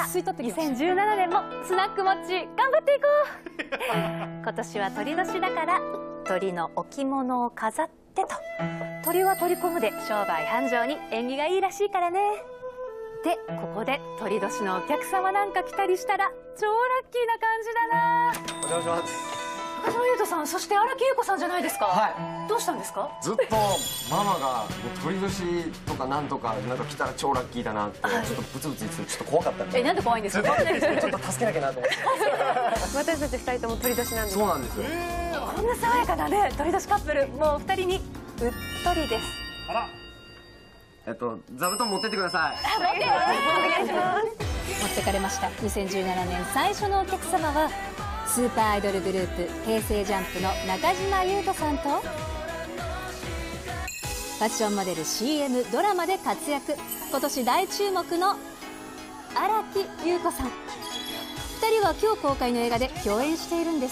吸い取ってきました。2017年もスナックモッチー頑張っていこう。今年は鳥年だから鳥の置物を飾ってと。鳥は取り込むで商売繁盛に縁起がいいらしいからね。でここで鳥年のお客様なんか来たりしたら超ラッキーな感じだな。 お邪魔します。 中島裕翔さん、そして荒木優子さんじゃないですか。 はい。 どうしたんですか。 ずっとママが鳥年とかなんとかなんか来たら超ラッキーだなってちょっとブツブツ言ってちょっと怖かったんで。 なんで怖いんですか。 ちょっと助けなきゃなと思って。 私たち2人とも鳥年なんです。 そうなんですよ。 こんな爽やかなね鳥年カップル、もう2人にうっとりです。 あら。座布団持ってってください。 持ってお願いします。持ってかれました。2017年最初のお客様はスーパーアイドルグループ平成ジャンプの中島裕翔さんとファッションモデル CM ドラマで活躍、今年大注目の荒木優子さん。2人は今日公開の映画で共演しているんです。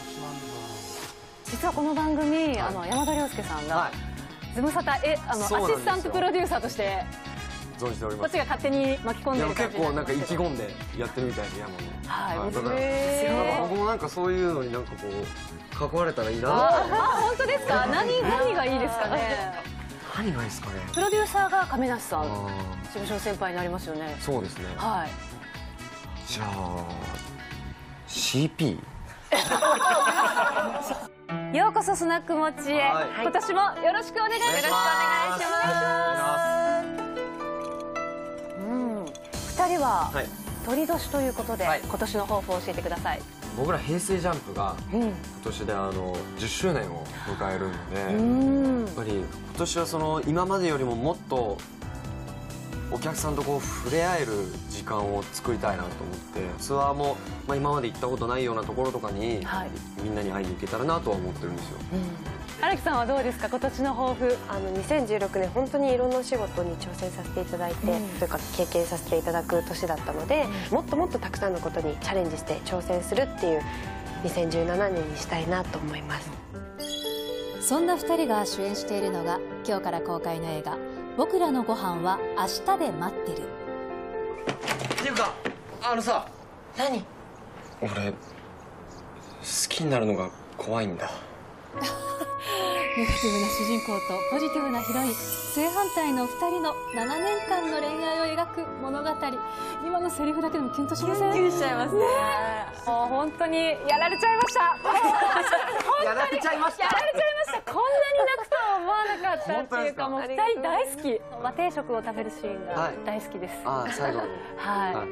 実はこの番組、山田涼介さんが、ズムサタアシスタントプロデューサーとして存じております。 こっちが勝手に巻き込んでる感じ。 結構なんか意気込んでやってるみたいで、山も。 はい。 だから僕もなんかそういうのになんかこう関われたらいいな。 本当ですか。何がいいですかね。 何がいいですかね。 プロデューサーが亀梨さん、事務所の先輩になりますよね。 そうですね。 はい。 じゃあ CP。 ようこそスナックモッチーへ、今年もよろしくお願いします。2人は鳥年ということで、今年の抱負を教えてください。 僕ら平成ジャンプが今年で10周年を迎えるので、やっぱり今年はその今までよりももっとお客さんとこう触れ合える時間を作りたいなと思って、ツアーも今まで行ったことないようなところとかにみんなに会いに行けたらなとは思ってるんですよ。 荒木さんはどうですか、今年の抱負。 2016年本当にいろんなお仕事に挑戦させていただいて、というか経験させていただく年だったので、もっともっとたくさんのことにチャレンジして挑戦するっていう2017年にしたいなと思います。 そんな2人が主演しているのが今日から公開の映画「僕らのご飯は明日で待ってる」。 っていうかさ、 何？ 俺好きになるのが怖いんだ。 ネガティブな主人公とポジティブなヒロイン、正反対の2人の7年間の恋愛を描く物語。今のセリフだけでもキュンとしません？キュンしちゃいますね。もう本当にやられちゃいました。 やられちゃいました。 やられちゃいました。こんなに泣くとは思わなかったっていうか、もう2人大好き。和定食を食べるシーンが大好きです。 最後の。 はい。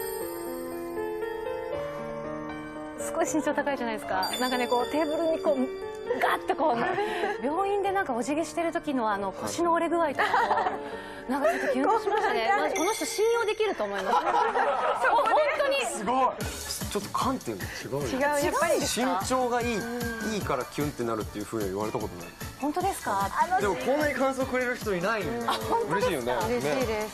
すごい身長高いじゃないですか。なんかね、こうテーブルにこうガッとこう、病院でなんかお辞儀してる時の腰の折れ具合とかもなんかちょっとキュンとしましたね。この人信用できると思います。本当にすごい。ちょっと観点が違う。 違う、やっぱり身長がいいからキュンってなるっていうふうに言われたことない。 本当ですか。 でもこんなに感想くれる人いないんで嬉しいよね。 嬉しいです。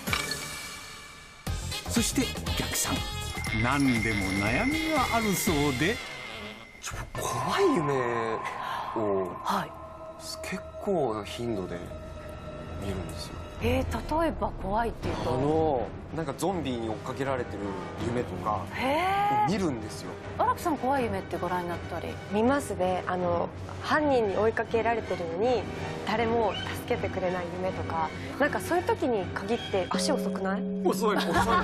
そしてお客さん、何でも悩みがあるそうで。 怖い夢を結構な頻度で見るんですよ。 例えば怖いっていうと、 なんかゾンビに追っかけられてる夢とか見るんですよ。 荒木さん、怖い夢ってご覧になったり？ 見ますね。犯人に追いかけられてるのに誰も助けてくれない夢とか、なんかそういう時に限って足遅くない？ 遅いなんか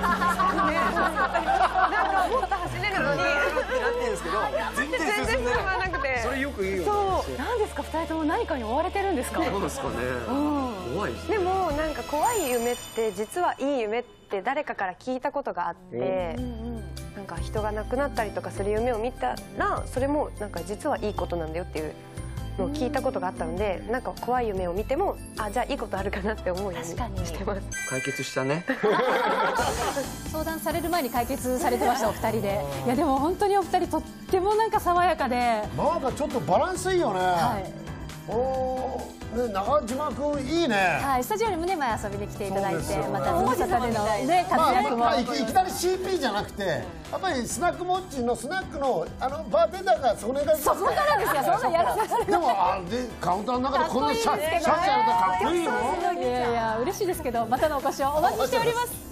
もっと走れるのにってなってるんですけど、全然進んでなくて。 それよく言うよね。 そう。 何ですか、2人とも何かに追われてるんですか？ そうですかね。怖いですね。 でもなんか怖い夢って実はいい夢って誰かから聞いたことがあって、なんか人が亡くなったりとかする夢を見たら、それもなんか実はいいことなんだよっていうのを聞いたことがあったので、なんか怖い夢を見てもじゃあいいことあるかなって思うようにしてます。 解決したね。 相談される前に解決されてました、お二人で。いやでも本当にお二人とってもなんか爽やかで、 なんかちょっとバランスいいよね。中島君いいね。 はい、スタジオにもね、前遊びに来ていただいて、またズムサタでのね活躍も。 いきなり CP じゃなくて、やっぱりスナックモッチーのスナックのバーテンダーがそれがそこからですよ。そんなやらされる。 でもカウンターの中でこんなシャツやるとかっこいいよ。 いやいや嬉しいですけど、またのお越しをお待ちしております。